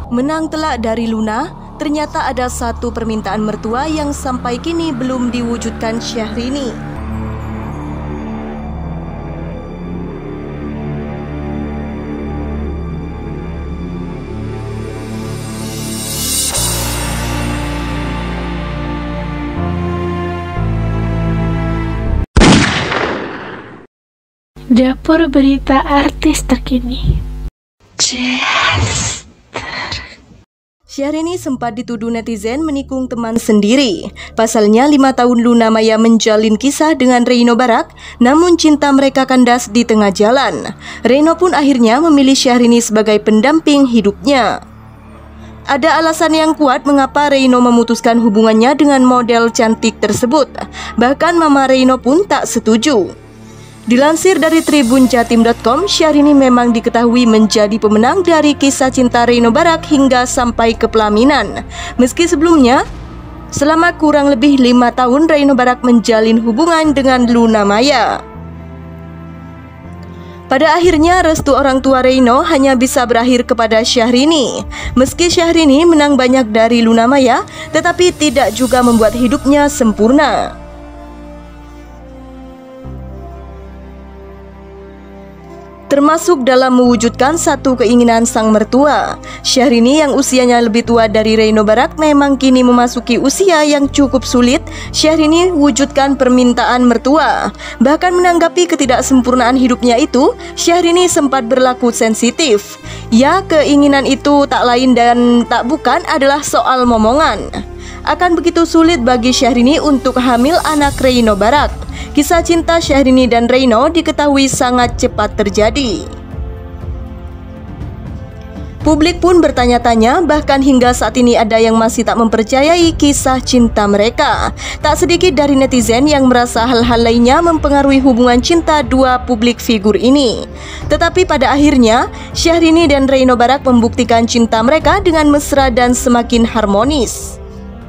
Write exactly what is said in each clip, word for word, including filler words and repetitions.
Menang telak dari Luna, ternyata ada satu permintaan mertua yang sampai kini belum diwujudkan Syahrini. Dapur berita artis terkini. Syahrini sempat dituduh netizen menikung teman sendiri. Pasalnya lima tahun Luna Maya menjalin kisah dengan Reino Barak, namun cinta mereka kandas di tengah jalan. Reino pun akhirnya memilih Syahrini sebagai pendamping hidupnya. Ada alasan yang kuat mengapa Reino memutuskan hubungannya dengan model cantik tersebut. Bahkan Mama Reino pun tak setuju. Dilansir dari tribun jatim titik com, Syahrini memang diketahui menjadi pemenang dari kisah cinta Reino Barak hingga sampai ke pelaminan. Meski sebelumnya, selama kurang lebih lima tahun Reino Barak menjalin hubungan dengan Luna Maya. Pada akhirnya restu orang tua Reino hanya bisa berakhir kepada Syahrini. Meski Syahrini menang banyak dari Luna Maya, tetapi tidak juga membuat hidupnya sempurna. Termasuk dalam mewujudkan satu keinginan sang mertua. Syahrini yang usianya lebih tua dari Reino Barak memang kini memasuki usia yang cukup sulit. Syahrini wujudkan permintaan mertua. Bahkan menanggapi ketidaksempurnaan hidupnya itu, Syahrini sempat berlaku sensitif. Ya, keinginan itu tak lain dan tak bukan adalah soal momongan. Akan begitu sulit bagi Syahrini untuk hamil anak Reino Barak. Kisah cinta Syahrini dan Reino diketahui sangat cepat terjadi. Publik pun bertanya-tanya, bahkan hingga saat ini ada yang masih tak mempercayai kisah cinta mereka. Tak sedikit dari netizen yang merasa hal-hal lainnya mempengaruhi hubungan cinta dua publik figur ini. Tetapi pada akhirnya, Syahrini dan Reino Barak membuktikan cinta mereka dengan mesra dan semakin harmonis.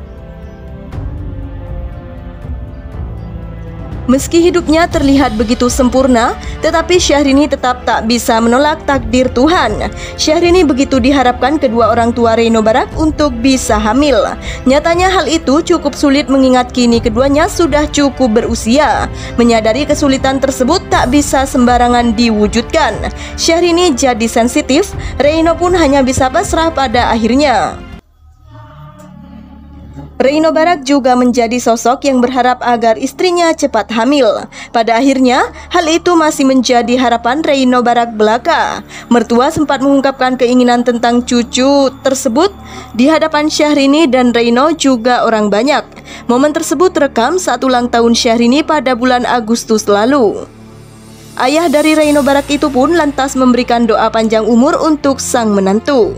Meski hidupnya terlihat begitu sempurna, tetapi Syahrini tetap tak bisa menolak takdir Tuhan. Syahrini begitu diharapkan kedua orang tua Reino Barak untuk bisa hamil. Nyatanya hal itu cukup sulit mengingat kini keduanya sudah cukup berusia. Menyadari kesulitan tersebut tak bisa sembarangan diwujudkan. Syahrini jadi sensitif, Reino pun hanya bisa pasrah pada akhirnya. Reino Barak juga menjadi sosok yang berharap agar istrinya cepat hamil. Pada akhirnya, hal itu masih menjadi harapan Reino Barak belaka. Mertua sempat mengungkapkan keinginan tentang cucu tersebut di hadapan Syahrini dan Reino juga orang banyak. Momen tersebut terekam saat ulang tahun Syahrini pada bulan Agustus lalu. Ayah dari Reino Barak itu pun lantas memberikan doa panjang umur untuk sang menantu.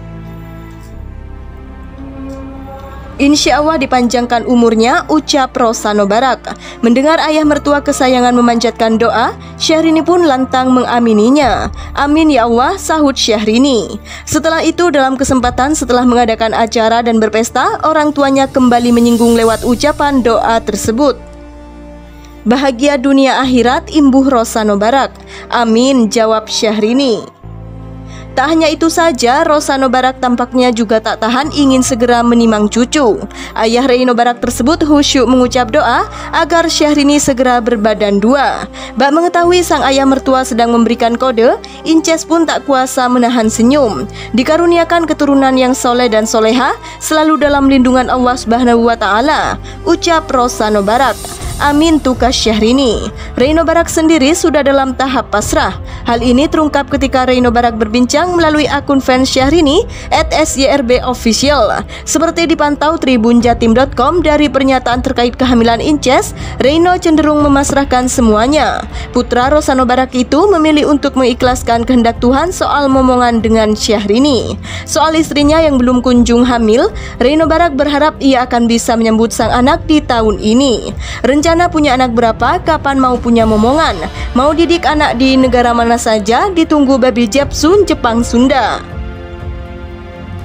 Insya Allah dipanjangkan umurnya, ucap Rosano Barak. Mendengar ayah mertua kesayangan memanjatkan doa, Syahrini pun lantang mengamininya. Amin ya Allah, sahut Syahrini. Setelah itu dalam kesempatan setelah mengadakan acara dan berpesta, orang tuanya kembali menyinggung lewat ucapan doa tersebut. Bahagia dunia akhirat, imbuh Rosano Barak. Amin, jawab Syahrini. Tak hanya itu saja, Rosano Barak tampaknya juga tak tahan ingin segera menimang cucu. Ayah Reino Barak tersebut khusyuk mengucap doa agar Syahrini segera berbadan dua. Bak mengetahui sang ayah mertua sedang memberikan kode, Inces pun tak kuasa menahan senyum. Dikaruniakan keturunan yang soleh dan soleha, selalu dalam lindungan Allah Subhanahu wa Ta'ala, ucap Rosano Barak. Amin, tukas Syahrini. Reino Barak sendiri sudah dalam tahap pasrah. Hal ini terungkap ketika Reino Barak berbincang melalui akun fans Syahrini at S Y R B Official. Seperti dipantau tribun jatim titik com, dari pernyataan terkait kehamilan Inces, Reino cenderung memasrahkan semuanya. Putra Rosano Barak itu memilih untuk mengikhlaskan kehendak Tuhan soal momongan dengan Syahrini. Soal istrinya yang belum kunjung hamil, Reino Barak berharap ia akan bisa menyambut sang anak di tahun ini. Rencana punya anak berapa, kapan mau punya momongan, mau didik anak di negara mana saja, ditunggu babi Jepsun Jepang Sunda.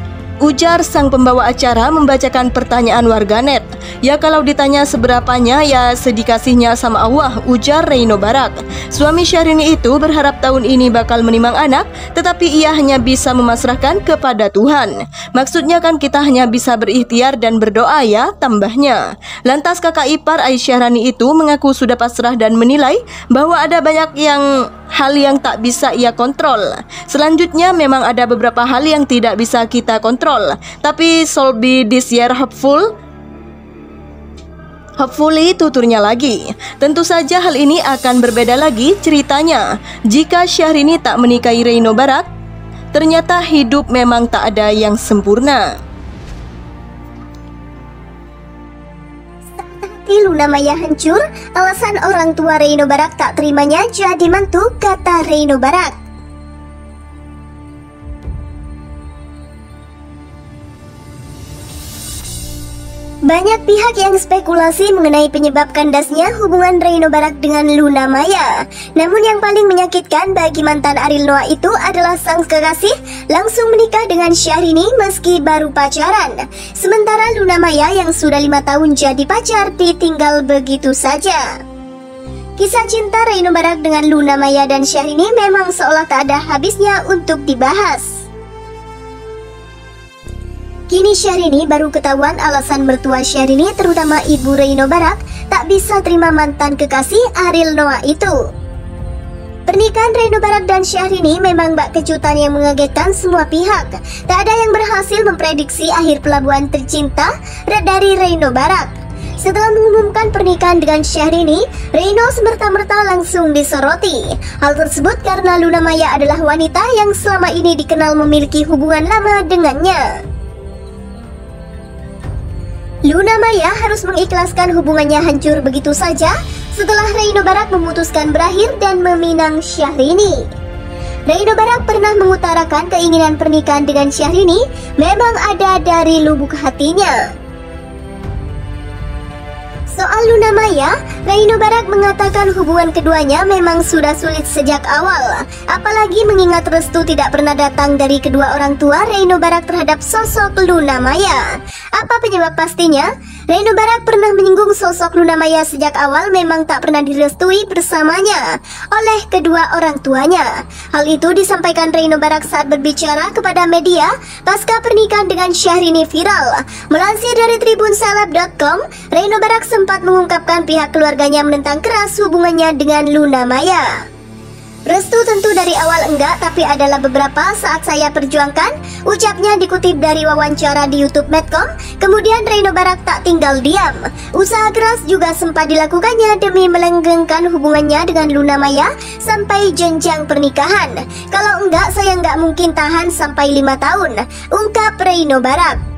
Ujar sang pembawa acara membacakan pertanyaan warganet. Ya kalau ditanya seberapanya ya sedikasihnya sama Allah, ujar Reino Barak. Suami Syahrini itu berharap tahun ini bakal menimang anak, tetapi ia hanya bisa memasrahkan kepada Tuhan. Maksudnya kan kita hanya bisa berikhtiar dan berdoa ya, tambahnya. Lantas kakak ipar Aisyah-Rani itu mengaku sudah pasrah dan menilai bahwa ada banyak yang hal yang tak bisa ia kontrol. Selanjutnya memang ada beberapa hal yang tidak bisa kita kontrol, tapi shall be this year hopeful. Hopefully tuturnya lagi. Tentu saja hal ini akan berbeda lagi ceritanya jika Syahrini tak menikahi Reino Barak. Ternyata hidup memang tak ada yang sempurna. Luna Maya hancur, alasan orang tua Reino Barak tak terimanya jadi mantu, kata Reino Barak. Banyak pihak yang spekulasi mengenai penyebab kandasnya hubungan Reino Barak dengan Luna Maya. Namun yang paling menyakitkan bagi mantan Ariel Noah itu adalah sang kekasih langsung menikah dengan Syahrini meski baru pacaran. Sementara Luna Maya yang sudah lima tahun jadi pacar ditinggal begitu saja. Kisah cinta Reino Barak dengan Luna Maya dan Syahrini memang seolah tak ada habisnya untuk dibahas. Kini Syahrini baru ketahuan alasan mertua Syahrini terutama ibu Reino Barak tak bisa terima mantan kekasih Ariel Noah itu. Pernikahan Reino Barak dan Syahrini memang bak kejutan yang mengagetkan semua pihak. Tak ada yang berhasil memprediksi akhir pelabuhan tercinta dari Reino Barak. Setelah mengumumkan pernikahan dengan Syahrini, Reino semerta-merta langsung disoroti. Hal tersebut karena Luna Maya adalah wanita yang selama ini dikenal memiliki hubungan lama dengannya. Luna Maya harus mengikhlaskan hubungannya hancur begitu saja setelah Reino Barak memutuskan berakhir dan meminang Syahrini. Reino Barak pernah mengutarakan keinginan pernikahan dengan Syahrini memang ada dari lubuk hatinya. Soal Luna Maya, Reino Barak mengatakan hubungan keduanya memang sudah sulit sejak awal. Apalagi mengingat restu tidak pernah datang dari kedua orang tua Reino Barak terhadap sosok Luna Maya. Apa penyebab pastinya? Reino Barak pernah menyinggung sosok Luna Maya sejak awal memang tak pernah direstui bersamanya oleh kedua orang tuanya. Hal itu disampaikan Reino Barak saat berbicara kepada media pasca pernikahan dengan Syahrini viral. Melansir dari tribun seleb dot com, Reino Barak sempat mengungkapkan pihak keluarganya menentang keras hubungannya dengan Luna Maya. Restu tentu dari awal enggak, tapi adalah beberapa saat saya perjuangkan, ucapnya dikutip dari wawancara di YouTube Medcom. Kemudian Reino Barak tak tinggal diam. Usaha keras juga sempat dilakukannya demi melanggengkan hubungannya dengan Luna Maya sampai jenjang pernikahan. Kalau enggak, saya enggak mungkin tahan sampai lima tahun, ungkap Reino Barak.